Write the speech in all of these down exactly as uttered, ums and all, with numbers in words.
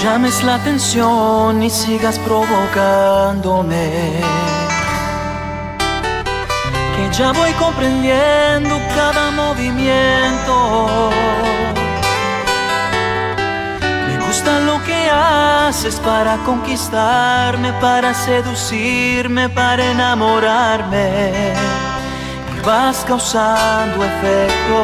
llames la atención y sigas provocándome, que ya voy comprendiendo cada movimiento. Me gusta lo que haces para conquistarme, para seducirme, para enamorarme, y vas causando efecto.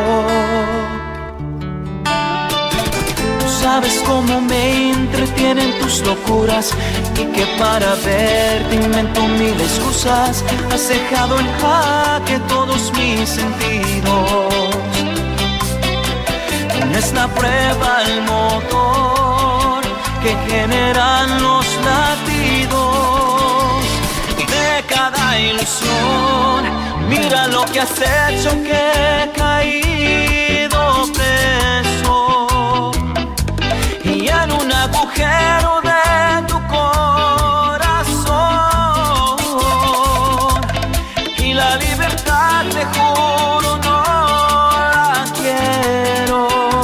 Sabes cómo me entretienen tus locuras y que para verte invento mil excusas. Has dejado en jaque todos mis sentidos. Es la prueba el motor que generan los latidos de cada ilusión. Mira lo que has hecho, que he caído preso y en un agujero de tu corazón, y la libertad, te juro, no la quiero.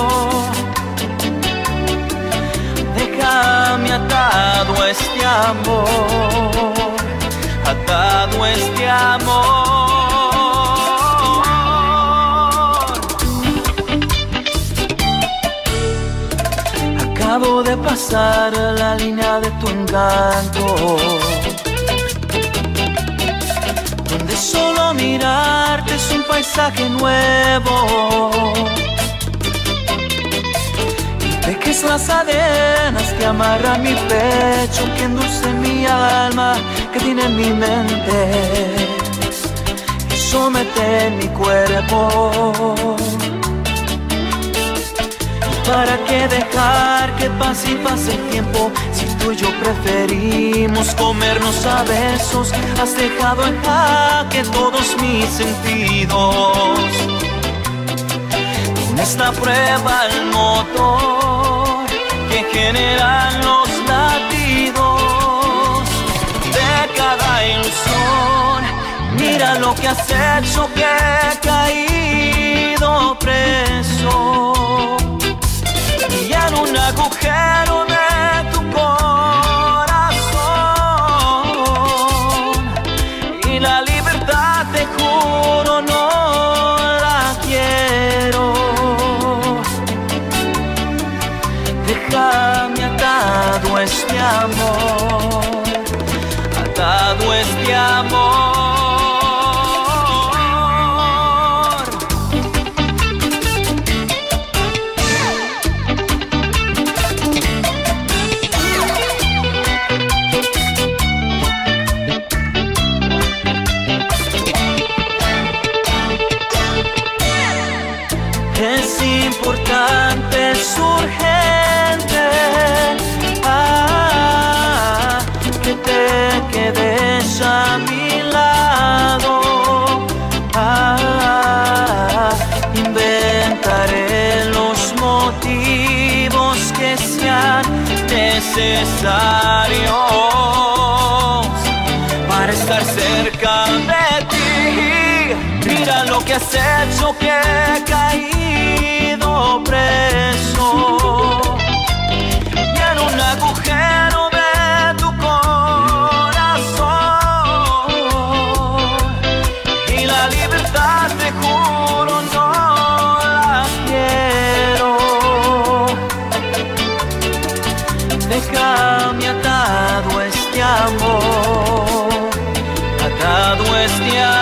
Déjame atado a este amor, atado a este amor. Acabo de pasar la línea de tu encanto, donde solo mirarte es un paisaje nuevo. Tejes las cadenas que amarran mi pecho, que endulcen mi alma, que tiene mi mente, y somete mi cuerpo. ¿Para qué dejar que pase y pase el tiempo, si tú y yo preferimos comernos a besos? Has dejado en jaque todos mis sentidos. Con esta prueba el motor que generan los latidos de cada ilusión. Mira lo que has hecho, que he caído preso y en un agujero de tu corazón, y la libertad, te juro, no la quiero. Déjame atado a este amor, atado a este amor. Es importante, es urgente, ah, que te quedes a mi lado. Ah, inventaré los motivos que sean necesarios para estar cerca de ti. Mira lo que has hecho, que he caído preso y en un agujero de tu corazón, y la libertad, te juro, no la quiero. Déjame atado a este amor, atado a este amor.